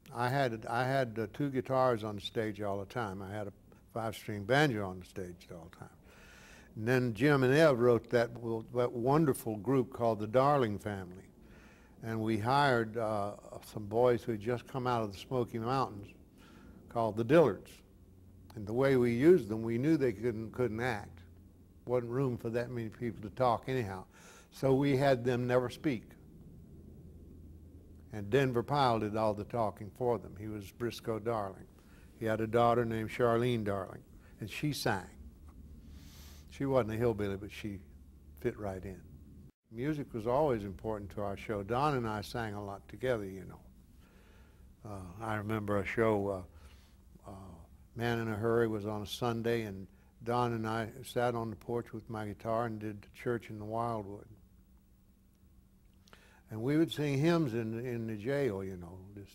I had 2 guitars on the stage all the time. I had a 5-string banjo on the stage all the time. And then Jim and Ev wrote that wonderful group called the Darling Family. And we hired some boys who had just come out of the Smoky Mountains called the Dillards. And the way we used them, we knew they couldn't act. Wasn't room for that many people to talk anyhow. So we had them never speak. And Denver Pyle did all the talking for them. He was Briscoe Darling. He had a daughter named Charlene Darling, and she sang. She wasn't a hillbilly, but she fit right in. Music was always important to our show. Don and I sang a lot together, you know. I remember a show, Man in a Hurry was on a Sunday, and Don and I sat on the porch with my guitar and did Church in the Wildwood. And we would sing hymns in the jail, you know. Just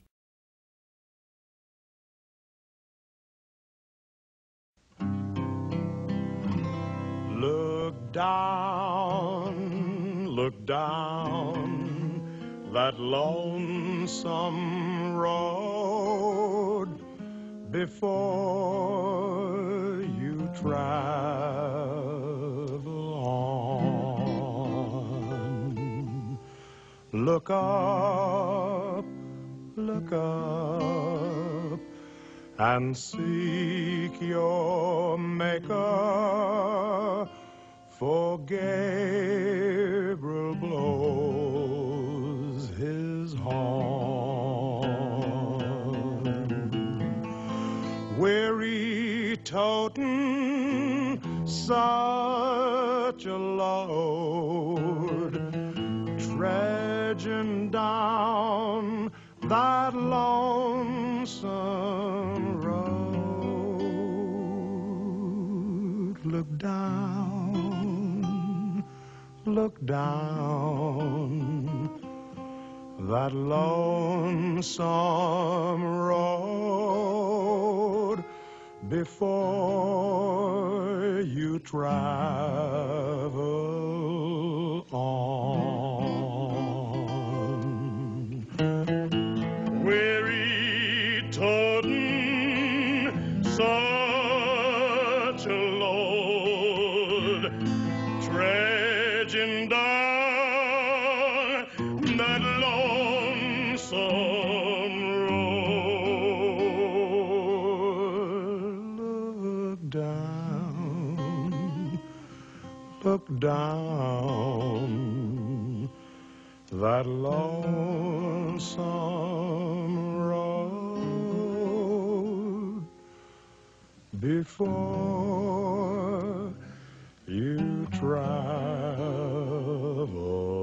look down that lonesome road before you travel on. Look up, and seek your Maker, for Gabriel blows his horn. Weary totin' such a load, dredging down that lonesome road. Look down that lonesome road before you travel on. Weary totin' such a load, dredging down that lonesome road. Look down that lonesome road before you travel.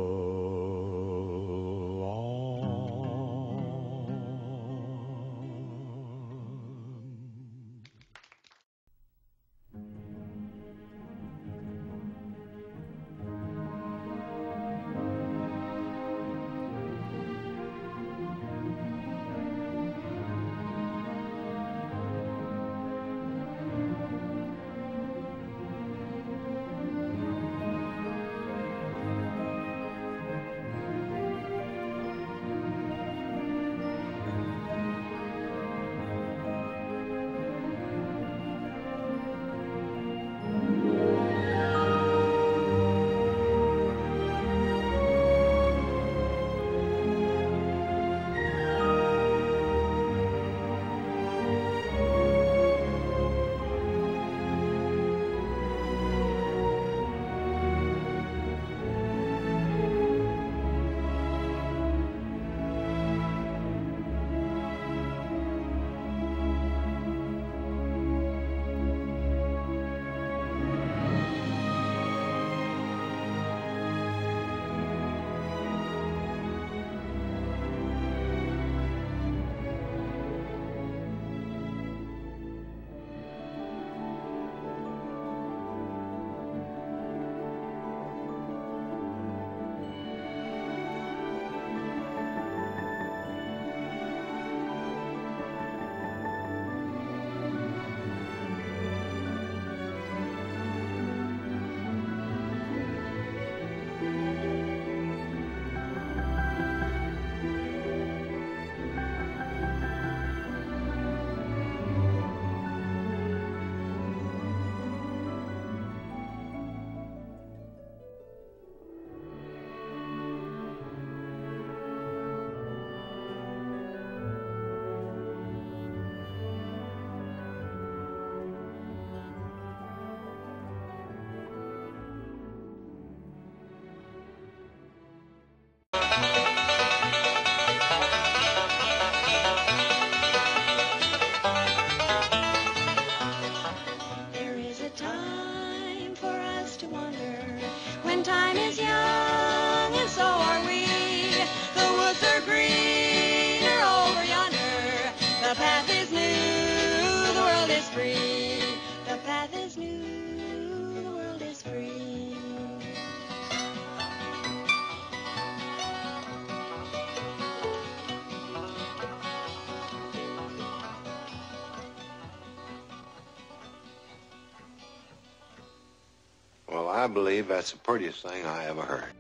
free. The path is new, the world is free. Well, I believe that's the prettiest thing I ever heard.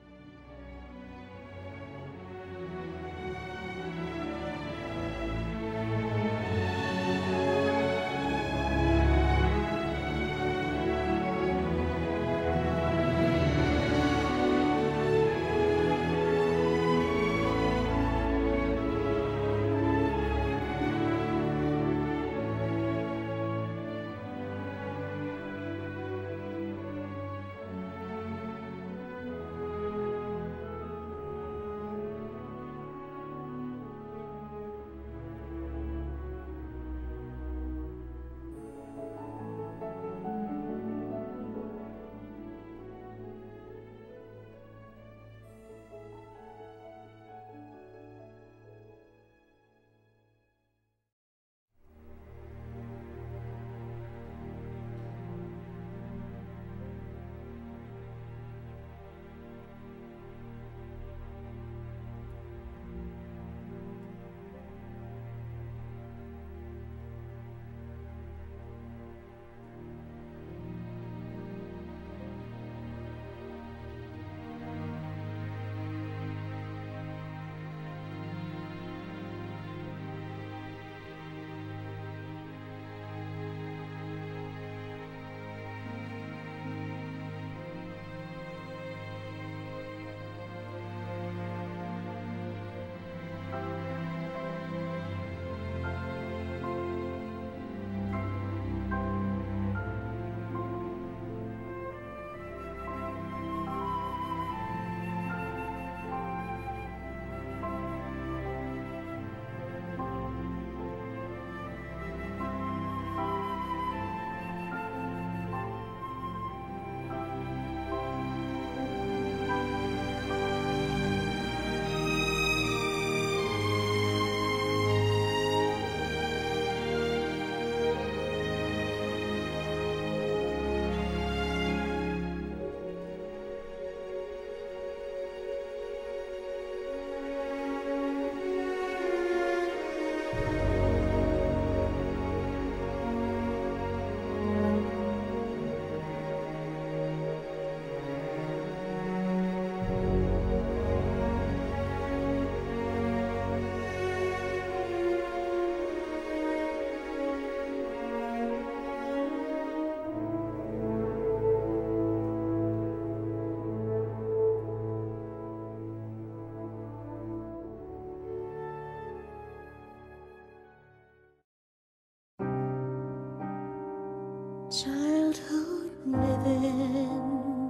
Childhood living,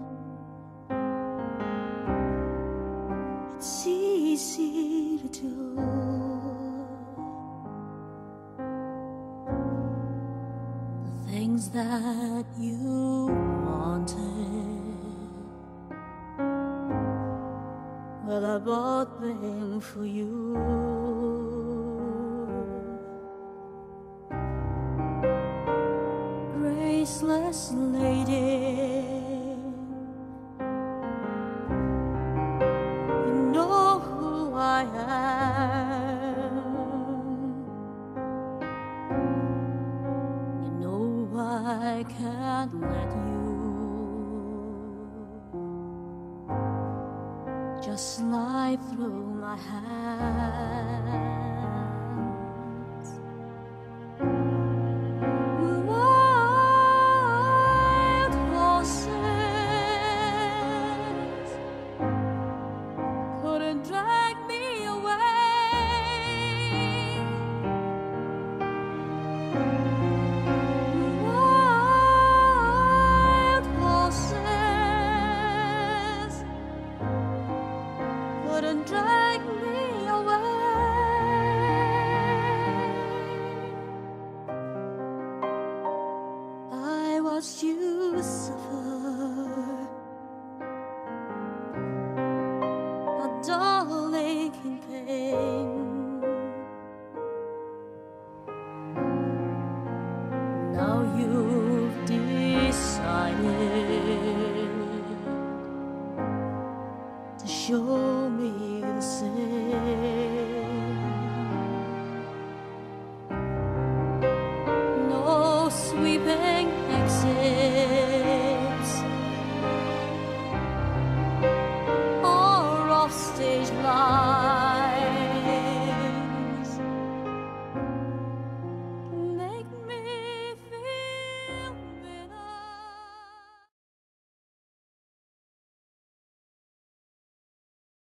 it's easy to do. The things that you wanted, well, I bought them for you. Graceless lady, you know who I am. You know I can't let you just slide through my hands. Drag me away. I watched you suffer, a darling in pain. Now to show me the same. No sweeping exit